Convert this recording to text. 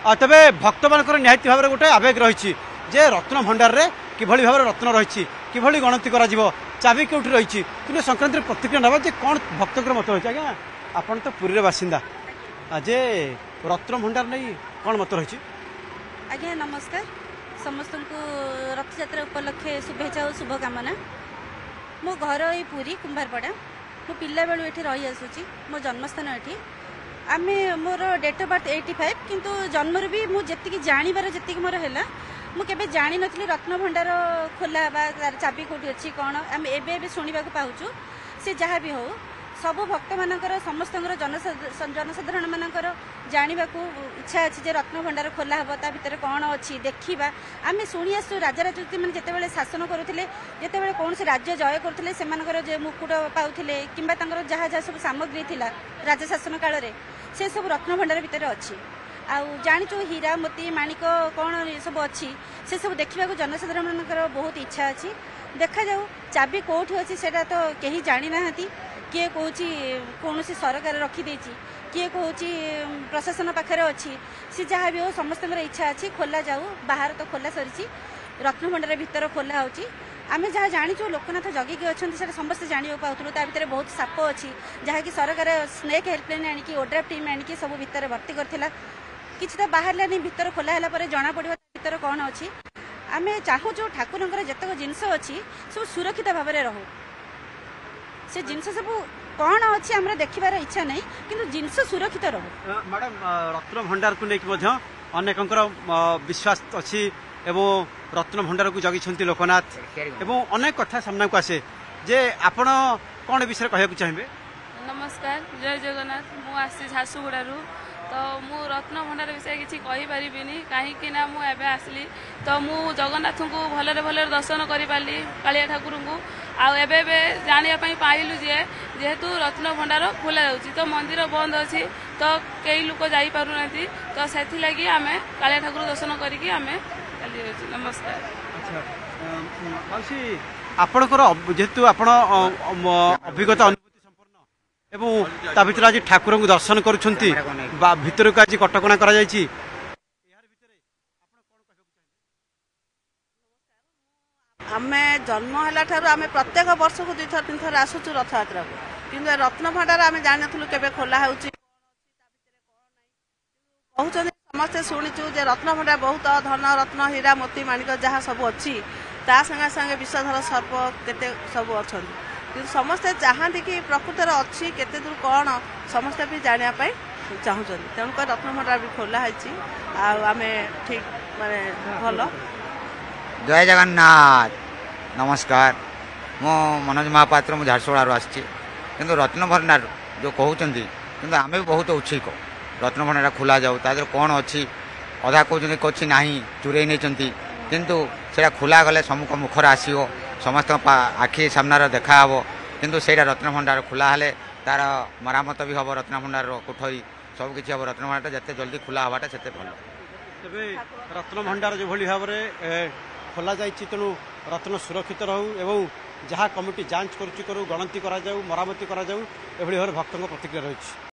तेरे भक्त मान निहाती भाव में गोटे आवेग रही जे रत्न भंडार रे किभली भाव रत्न रही किभली गणति करा चाबी कौटी रही कि संक्रांति प्रतिक्रिया ना जे कौन भक्त मत रही आज्ञा आपन तो पुरी बासिंदा जे रत्न भंडार नहीं कौन मत रही आज्ञा नमस्कार समस्त को रथ यात्रा उपलक्षे शुभेच्छा और शुभकामना। मो घर ये पुरी कुंभारपड़ा मो पिला बेलू ये रही आसूची मो जन्मस्थान ये आम मोर डेट ऑफ बर्थ 85 किंतु जन्मर भी मुझे जानिबार जी मोर है मुझे जानी नी रत्न भंडार खोला चाबी कौटी अच्छी कौन आम एवं शुणा पाचु सी जहाँ भी हो सब भक्त मानकर समस्त जनसाधारण मानकर जानवा इच्छा अच्छी जे रत्न भंडार खोला हम ता भर कौन अच्छी देखा आम शुणी आसु राजा राजनीति मैंने जिते शासन करुले जिते कौन से राज्य जय करुले से मुकुट पाते कि जहाँ जहाँ सब सामग्री थिला राजा शासन काल में से सब रत्न भंडार भितर अच्छी आउ जाचु हीरा मोती माणिक कौन सब अच्छी से सब देखा जनसाधारण मानकर बहुत इच्छा अच्छी देखा जाऊ चाबी कौटी अच्छी से तो कहीं जानी ना किए कौन कौन सरकार रखिदे किए कौन प्रशासन पाखे अच्छी सी जहाँ भी हो समस्त इच्छा अच्छी खोला जाऊ बाहर तो खोला सरी रत्न भंडार भितर खोला हो आम जहाँ जाचु लोकनाथ जगिकी अच्छा समस्त जाना पाऊँ ता भर बहुत साप अच्छी जहाँकि सरकार स्नेक हेल्पलाइन आणिकी ओड्राफ टीम आणिकी सब भितर भर्ती करथिला किसी तो बाहर नहीं भितर खोला है जना पड़ा भर कौन अच्छी आम चाहूँ ठाकुर जितक जिनस अच्छी सब सुरक्षित भाव में रहू से जिनस सब कौन अच्छी आम देखार इच्छा नहीं किंतु जिनस सुरक्षित रहू। मैडम रत्न भंडार को लेकिन अनेक विश्वास अच्छी एवं रत्न भंडार को जगी लोकनाथ एवं अनेक कथा सामना को आसे जे आपण कौन विषय कहना चाहिए। नमस्कार जय जगन्नाथ मु आसी झारसुगुड़ू तो मु रत्न भंडार विषय किसी कहीपरि कहीं मुझे आसली तो मु जगन्नाथ को भलरे भलरे दर्शन कर पारि कालिया ठाकुर को आबे जानापी पाइलु जेहेतु रत्न भंडार खोल जाऊँगी तो मंदिर बंद अच्छी तो कई लोक जापार तो से लगी आम कालिया ठाकुर दर्शन करके आम चली नमस्कार। अच्छा आपणकर जेहेतु आपण अभिज्ञता एवं ता भीतर आज ठाकुर को दर्शन करुछंती भीतर को आज कटकणा करा जायछि आमे जन्म है आम प्रत्येक वर्ष को 2 थर 3 थर आसुचु रथ यात्रा को किंतु रत्न भंडार आम जानु केबे खोला होउछि कहउछन समस्ते शुणीचु जे रत्न भंडार बहुत धन रत्न हीरा मोती माणिक जहाँ सब अच्छी ता संगे संगे विषधर सर्प केते सब अच्छा किंतु समस्ते चाहती कि प्रकृतर अच्छी केते दूर कौन समस्ते भी जानापी चाहूँ तेणुक रत्न भंडार भी खोला है आम ठीक माने भल। जय जगन्नाथ नमस्कार मो मनोज महापात्र मु झारसुगुड़ू आसी किंतु रत्न भंडार जो कहते कि आम भी बहुत उत्सुक रत्न भंडार खोला जाऊ तादर कौन अच्छी अधा कहते कच्छी ना चुरे नहीं किंतु से खोला गले सम्मुख मुखर आसो समस्त आखि सामनार देखा हे किंतु से रत्न भंडार खोला हेले तार मरामत भी हम रत्न भंडार कोठरी सबकि हम रत्न भंडार जिते जल्दी खोला हवाटा से भल तेरे रत्न भंडार जो भाव में खोल जाए तेणु रत्न सुरक्षित रहू एवं जहाँ कमिटी जांच करू गणति करा मरामती करा भाव भक्त प्रतिक्रिया रही।